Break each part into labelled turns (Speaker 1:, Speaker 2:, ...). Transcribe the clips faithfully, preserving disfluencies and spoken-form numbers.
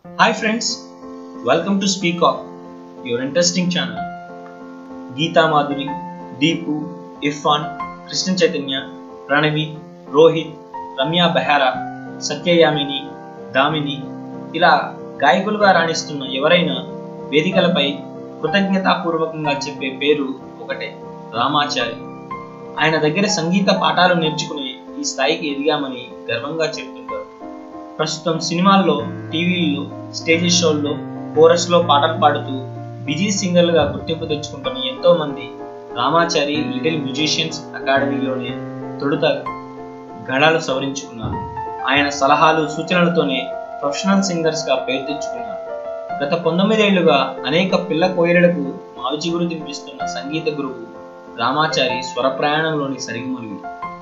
Speaker 1: Hi friends, welcome to Speak Of, your interesting channel. Geeta Madhuri, Deepu, Irfan, Krishna Chaitanya, Pranavi, Rohit, Ramya Bahara, Satya Yamini, Damini, ఇలా గాయకులుగా రాణిస్తున్న ఎవరైనా వేదికలపై కృతజ్ఞతాపూర్వకంగా చెప్పే పేరు ఒకటే, రామాచారి. ఆయన దగ్గర సంగీత పాఠాలు నేర్చుకుని ఈ స్థాయికి ఎదిగామని గర్వంగా చెప్తుంటారు. ప్రస్తుతం సినిమాల్లో, టీవీల్లో, స్టేజ్ షోల్లో, కోరస్లో పాటలు పాడుతూ బిజీ సింగర్లుగా గుర్తింపు తెచ్చుకుంటున్న ఎంతో మంది రామాచారి లిటిల్ మ్యూజిషియన్స్ అకాడమీలోనే తొలుత గళాలు సవరించుకున్నారు. ఆయన సలహాలు, సూచనలతోనే ప్రొఫెషనల్ సింగర్స్ గా పేరు తెచ్చుకున్నారు. గత పంతొమ్మిదేళ్లుగా అనేక పిల్ల కోయిలలకు మావి చిగురు తినిపిస్తున్న సంగీత గురువు రామాచారి స్వర ప్రయాణంలోని సరిగమలుగు.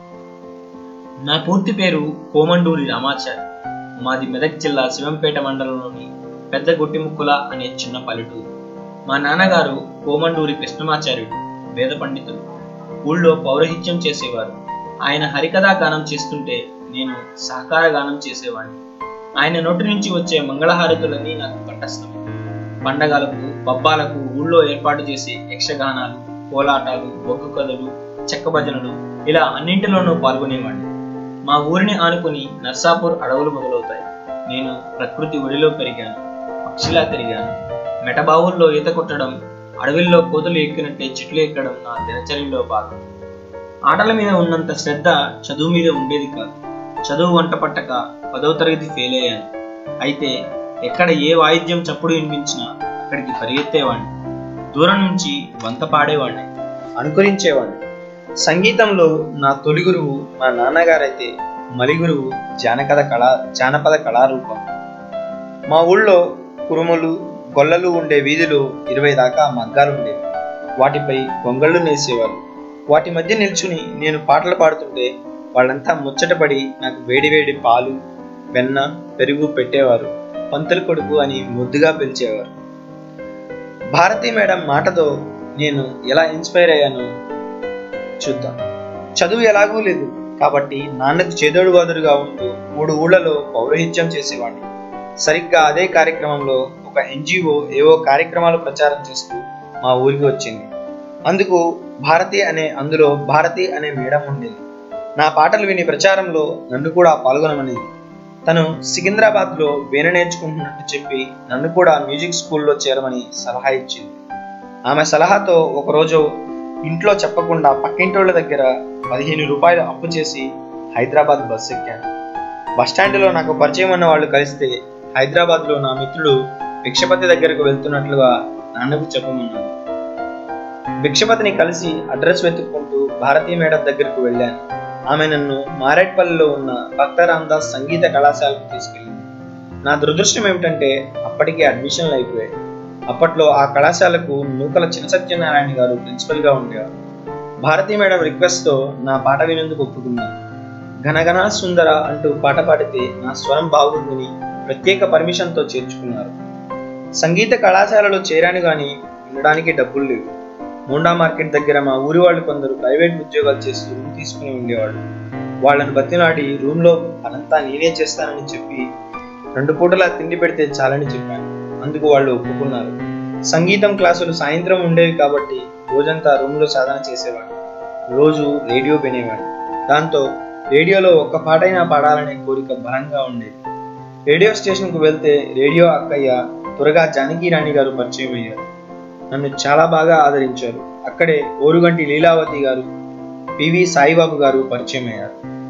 Speaker 1: నా పూర్తి పేరు కోమండూరి రామాచారి. మాది మెదక్ జిల్లా శివంపేట మండలంలోని పెద్ద గుట్టిముక్కుల అనే చిన్న పల్లెటూరు. మా నాన్నగారు కోమండూరి కృష్ణమాచార్యుడు, వేద పండితుడు. ఊళ్ళో పౌరహిత్యం చేసేవారు. ఆయన హరికథా గానం చేస్తుంటే నేను సహకార గానం చేసేవాడిని. ఆయన నోటి నుంచి వచ్చే మంగళహారతులన్నీ నాకు కంఠస్థమే. పండగలకు, పబ్బాలకు ఊళ్ళో ఏర్పాటు చేసే యక్షగానాలు, కోలాటాలు, బొగ్గు కథలు, చెక్క భజనలు ఇలా అన్నింటిలోనూ పాల్గొనేవాడిని. మా ఊరిని ఆనుకుని నర్సాపూర్ అడవులు మొదలవుతాయి. నేను ప్రకృతి ఒడిలో పెరిగాను, పక్షిలా తిరిగాను. మెటబావుల్లో ఈత కొట్టడం, అడవిల్లో కోతులు ఎక్కినట్టే చెట్లు ఎక్కడం నా దినచర్యలో భాగం. ఆటల మీద ఉన్నంత శ్రద్ధ చదువు మీద ఉండేది కాదు. చదువు వంట పట్టక పదవ తరగతి ఫెయిల్ అయ్యాను. అయితే ఎక్కడ ఏ వాయిద్యం చప్పుడు వినిపించినా అక్కడికి పరిగెత్తేవాడిని. దూరం నుంచి వంత పాడేవాడిని, అనుకరించేవాడిని. సంగీతంలో నా తొలి గురువు మా నాన్నగారైతే మలి గురువు జానపద కళా జానపద కళారూపం. మా ఊళ్ళో కురుములు, గొల్లలు ఉండే వీధిలో ఇరవై దాకా మగ్గాలు ఉండేవి. వాటిపై గొంగళ్ళు నేసేవారు. వాటి మధ్య నిల్చుని నేను పాటలు పాడుతుంటే వాళ్ళంతా ముచ్చటపడి నాకు వేడివేడి పాలు, వెన్న, పెరుగు పెట్టేవారు. పంతులు కొడుకు అని ముద్దుగా పిలిచేవారు. భారతీ మేడం మాటతో నేను ఎలా ఇన్స్పైర్ అయ్యానో చూద్దాం. చదువు ఎలాగూ లేదు కాబట్టి నాన్నకు చేదోడు వాదుడుగా ఉంటూ మూడు ఊళ్ళలో పౌరహిత్యం చేసేవాడిని. సరిగ్గా అదే కార్యక్రమంలో ఒక ఎన్జిఓ ఏవో కార్యక్రమాలు ప్రచారం చేస్తూ మా ఊరికి వచ్చింది. అందుకు భారతి అనే అందులో భారతి అనే మేడం ఉండేది. నా పాటలు విని ప్రచారంలో నన్ను కూడా పాల్గొనమనేది. తను సికింద్రాబాద్లో వీణ నేర్చుకుంటున్నట్టు చెప్పి నన్ను కూడా మ్యూజిక్ స్కూల్లో చేరమని సలహా ఇచ్చింది. ఆమె సలహాతో ఒకరోజు ఇంట్లో చెప్పకుండా పక్కింటోళ్ళ దగ్గర పదిహేను రూపాయలు అప్పు చేసి హైదరాబాద్ బస్సు ఎక్కాను. బస్టాండ్లో నాకు పరిచయం ఉన్న వాళ్ళు కలిస్తే హైదరాబాద్లో నా మిత్రుడు భిక్షపతి దగ్గరకు వెళ్తున్నట్లుగా నాన్నకు చెప్పమన్నాను. భిక్షపతిని కలిసి అడ్రస్ వెతుక్కుంటూ భారతీ మేడం దగ్గరకు వెళ్ళాను. ఆమె నన్ను మారేట్పల్లిలో ఉన్న భక్త రామదాస్ సంగీత కళాశాలకు తీసుకెళ్ళింది. నా దురదృష్టం ఏమిటంటే అప్పటికే అడ్మిషన్లు అయిపోయాయి. అప్పట్లో ఆ కళాశాలకు నూకల చిన్న సత్యనారాయణ గారు ప్రిన్సిపల్గా ఉండేవారు. భారతీ మేడం రిక్వెస్ట్తో నా పాట వినేందుకు ఒప్పుకున్నాను. ఘనఘన సుందర అంటూ పాట పాడితే నా స్వరం బాగుందని ప్రత్యేక పర్మిషన్తో చేర్చుకున్నారు. సంగీత కళాశాలలో చేరాను కానీ వినడానికి డబ్బులు లేవు. మోండా మార్కెట్ దగ్గర మా ఊరి వాళ్ళు కొందరు ప్రైవేట్ ఉద్యోగాలు చేస్తూ రూమ్ తీసుకుని ఉండేవాళ్ళు. వాళ్ళని బతిలాడి రూమ్లో అదంతా నేనే చేస్తానని చెప్పి రెండు పూటలా తిండి పెడితే చాలని చెప్పాను. అందుకు వాళ్ళు ఒప్పుకున్నారు. సంగీతం క్లాసులు సాయంత్రం ఉండేవి కాబట్టి రోజంతా రూమ్లో సాధన చేసేవాడిని. రోజు రేడియో వినేవాడిని. దాంతో రేడియోలో ఒక్క పాటైనా పాడాలనే కోరిక బలంగా ఉండేది. రేడియో స్టేషన్కు వెళ్తే రేడియో అక్కయ్య త్వరగా జానకి రాణి గారు పరిచయం అయ్యారు. నన్ను చాలా బాగా ఆదరించారు. అక్కడే ఓరుగంటి లీలావతి గారు, పి వి సాయి బాబా గారు పరిచయం అయ్యారు.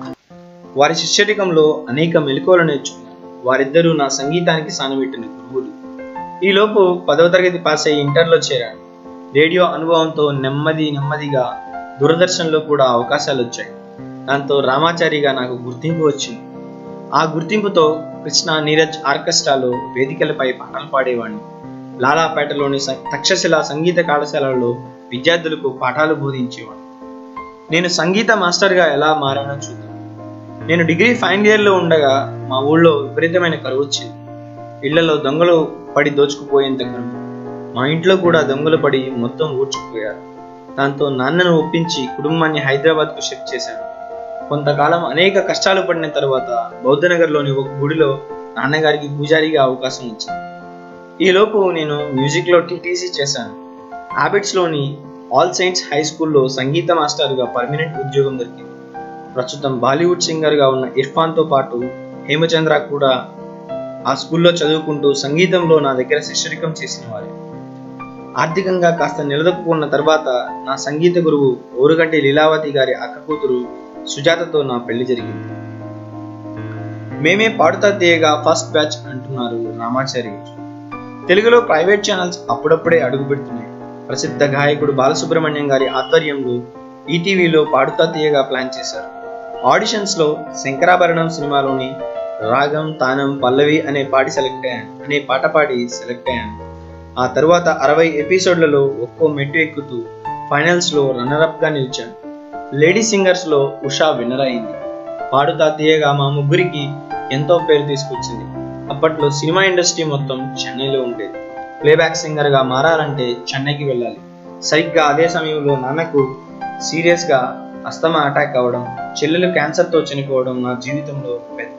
Speaker 1: వారి శిష్యరికంలో అనేక మెలకువలు నేర్చుకున్నాను. వారిద్దరూ నా సంగీతానికి సానబెట్టిన గురువులు. ఈలోపు పదవ తరగతి పాస్ అయ్యి ఇంటర్లో చేరాను. రేడియో అనుభవంతో నెమ్మది నెమ్మదిగా దూరదర్శన్లో కూడా అవకాశాలు వచ్చాయి. దాంతో రామాచారిగా నాకు గుర్తింపు వచ్చింది. ఆ గుర్తింపుతో కృష్ణ, నీరజ్ ఆర్కెస్ట్రాలో వేదికలపై పాటలు పాడేవాడిని. లాలాపేటలోని తక్షశిల సంగీత కళాశాలలో విద్యార్థులకు పాఠాలు బోధించేవాడు. నేను సంగీత మాస్టర్గా ఎలా మారానో చూద్దాం. నేను డిగ్రీ ఫైనల్ ఇయర్లో ఉండగా మా ఊళ్ళో విపరీతమైన కరువు వచ్చింది. ఇళ్లలో దొంగలు పడి దోచుకుపోయేంత కరువు. మా ఇంట్లో కూడా దొంగలు పడి మొత్తం ఊడ్చుకుపోయారు. దాంతో నాన్నను ఒప్పించి కుటుంబాన్ని హైదరాబాద్కు షిఫ్ట్ చేశాను. కొంతకాలం అనేక కష్టాలు పడిన తర్వాత బౌద్ధనగర్లోని ఒక గుడిలో
Speaker 2: నాన్నగారికి పూజారిగా అవకాశం వచ్చింది. ఈలోపు నేను మ్యూజిక్లో టీటీసీ చేశాను. హ్యాబిట్స్లోని ఆల్ సెయింట్స్ హై స్కూల్లో సంగీత మాస్టర్గా పర్మనెంట్ ఉద్యోగం దొరికింది. ప్రస్తుతం బాలీవుడ్ సింగర్గా ఉన్న ఇర్ఫాన్తో పాటు హేమచంద్ర కూడా ఆ స్కూల్లో చదువుకుంటూ సంగీతంలో నా దగ్గర శిష్యరికం చేసిన వారు. ఆర్థికంగా కాస్త నిలదొక్కున్న తర్వాత నా సంగీత గురువు ఓరుగంటి లీలావతి గారి అక్క కూతురు సుజాతతో నా పెళ్లి జరిగింది. మేమే పాడుతా తీయగా ఫస్ట్ బ్యాచ్ అంటున్నారు రామాచారి. తెలుగులో ప్రైవేట్ ఛానల్స్ అప్పుడప్పుడే అడుగు పెడుతున్నాయి. ప్రసిద్ధ గాయకుడు బాలసుబ్రహ్మణ్యం గారి ఆధ్వర్యంలో ఈటీవీలో పాడుతా తీయగా ప్లాన్ చేశారు. ఆడిషన్స్లో శంకరాభరణం సినిమాలోని రాగం తానం పల్లవి అనే పాడి సెలెక్ట్ అయ్యాను అనే పాట పాడి సెలెక్ట్ అయ్యాను. ఆ తర్వాత అరవై ఎపిసోడ్లలో ఒక్కో మెట్టు ఎక్కుతూ ఫైనల్స్లో రన్నరప్గా నిలిచాను. లేడీ సింగర్స్లో ఉషా విన్నర్ అయింది. పాడుతా తీయగా మా ముగ్గురికి ఎంతో పేరు తీసుకొచ్చింది. అప్పట్లో సినిమా ఇండస్ట్రీ మొత్తం చెన్నైలో ఉండేది. ప్లేబ్యాక్ సింగర్గా మారాలంటే చెన్నైకి వెళ్ళాలి. సరిగ్గా అదే సమయంలో నాన్నకు సీరియస్గా అస్తమా అటాక్ అవ్వడం, చెల్లెలు క్యాన్సర్తో చనిపోవడం నా జీవితంలో పెద్ద.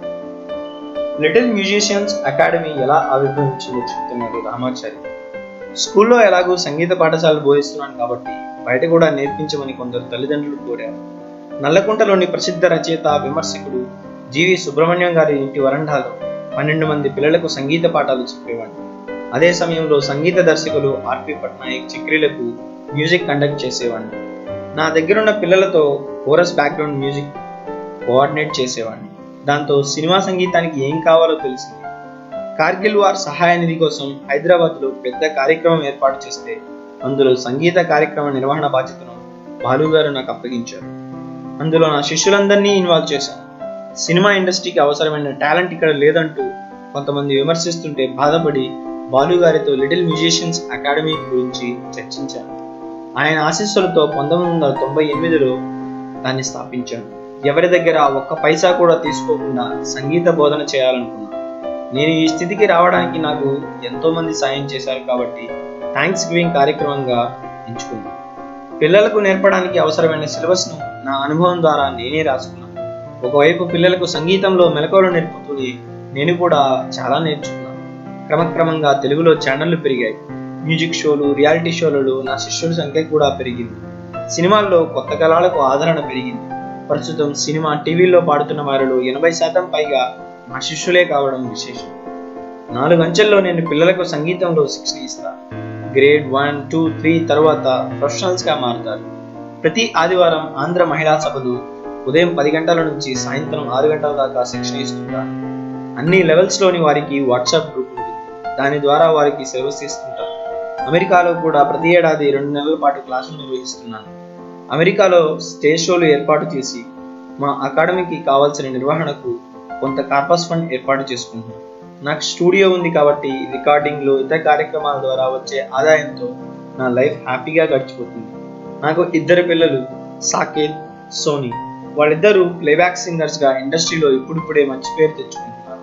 Speaker 2: లిటిల్ మ్యూజిషియన్స్ అకాడమీ ఎలా ఆవిర్భవించిందో చెప్తున్నారు రామాచారి. స్కూల్లో ఎలాగో సంగీత పాఠశాలలు బోధిస్తున్నాను కాబట్టి బయట కూడా నేర్పించమని కొందరు తల్లిదండ్రులు కోరారు. నల్లకుంటలోని ప్రసిద్ధ రచయిత విమర్శకుడు జీవి సుబ్రహ్మణ్యం గారి ఇంటి వరండాలో పన్నెండు మంది పిల్లలకు సంగీత పాఠాలు చెప్పేవాడిని. అదే సమయంలో సంగీత దర్శకులు ఆర్పి పట్నాయక్ చక్రీలకు మ్యూజిక్ కండక్ట్ చేసేవాడిని. నా దగ్గరున్న పిల్లలతో కోరస్ బ్యాక్గ్రౌండ్ మ్యూజిక్ కోఆర్డినేట్ చేసేవాడిని. దాంతో సినిమా సంగీతానికి ఏం కావాలో తెలిసింది. కార్గిల్ వార్ సహాయ నిధి కోసం హైదరాబాద్లో పెద్ద కార్యక్రమం ఏర్పాటు చేస్తే అందులో సంగీత కార్యక్రమ నిర్వహణ బాధ్యతను బాలుగారు నాకు అప్పగించారు. అందులో నా శిష్యులందరినీ ఇన్వాల్వ్ చేశాను. సినిమా ఇండస్ట్రీకి అవసరమైన టాలెంట్ ఇక్కడ లేదంటూ కొంతమంది విమర్శిస్తుంటే బాధపడి బాలుగారితో లిటిల్ మ్యూజిషియన్స్ అకాడమీ గురించి చర్చించాను. ఆయన ఆశీస్సులతో పంతొమ్మిది వందల తొంభై ఎనిమిదిలో దాన్ని స్థాపించాను. ఎవరి దగ్గర ఒక్క పైసా కూడా తీసుకోకుండా సంగీత బోధన చేయాలనుకున్నాను. నేను ఈ స్థితికి రావడానికి నాకు ఎంతో మంది సాయం చేశారు కాబట్టి థ్యాంక్స్ గివింగ్ కార్యక్రమంగా ఎంచుకున్నాను. పిల్లలకు నేర్పడానికి అవసరమైన సిలబస్ను నా అనుభవం ద్వారా నేనే రాసుకున్నాను. ఒకవైపు పిల్లలకు సంగీతంలో మెలకువలు నేర్పుతూనే నేను కూడా చాలా నేర్చుకున్నాను. క్రమక్రమంగా తెలుగులో ఛానళ్లు పెరిగాయి. మ్యూజిక్ షోలు, రియాలిటీ షోలలో నా శిష్యుల సంఖ్య కూడా పెరిగింది. సినిమాల్లో కొత్త కళలకు ఆదరణ పెరిగింది. ప్రస్తుతం సినిమా, టీవీలో పాడుతున్న వారిలో ఎనభై శాతం పైగా నా శిష్యులే కావడం విశేషం. నాలుగు అంచెల్లో నేను పిల్లలకు సంగీతంలో శిక్షణ ఇస్తాను. గ్రేడ్ వన్ టూ త్రీ తర్వాత ప్రొఫెషనల్స్గా మారుతారు. ప్రతి ఆదివారం ఆంధ్ర మహిళా సభలు ఉదయం పది గంటల నుంచి సాయంత్రం ఆరు గంటల దాకా శిక్షణ ఇస్తుంటారు. అన్ని లెవెల్స్లోని వారికి వాట్సాప్ గ్రూప్ ఉంటుంది. దాని ద్వారా వారికి సిలబస్ ఇస్తుంటారు. అమెరికాలో కూడా ప్రతి ఏడాది రెండు నెలల పాటు క్లాసులు నిర్వహిస్తున్నాను. అమెరికాలో స్టేజ్ షోలు ఏర్పాటు చేసి మా అకాడమీకి కావాల్సిన నిర్వహణకు కొంత కార్పస్ ఫండ్ ఏర్పాటు చేసుకుంటున్నాను. నాకు స్టూడియో ఉంది కాబట్టి రికార్డింగ్లు, ఇతర కార్యక్రమాల ద్వారా వచ్చే ఆదాయంతో నా లైఫ్ హ్యాపీగా గడిచిపోతుంది. నాకు ఇద్దరు పిల్లలు, సాకేత్, సోనీ. వాళ్ళిద్దరూ ప్లేబ్యాక్ సింగర్స్గా ఇండస్ట్రీలో ఇప్పుడిప్పుడే మంచి పేరు తెచ్చుకుంటున్నారు.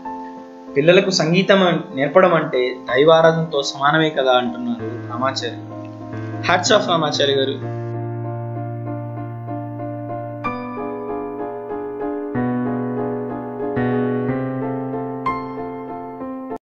Speaker 2: పిల్లలకు సంగీతం నేర్పడం అంటే దైవారాధనతో సమానమే కదా అంటున్నారు రామాచారి. హ్యాట్స్ ఆఫ్ రామాచారి గారు.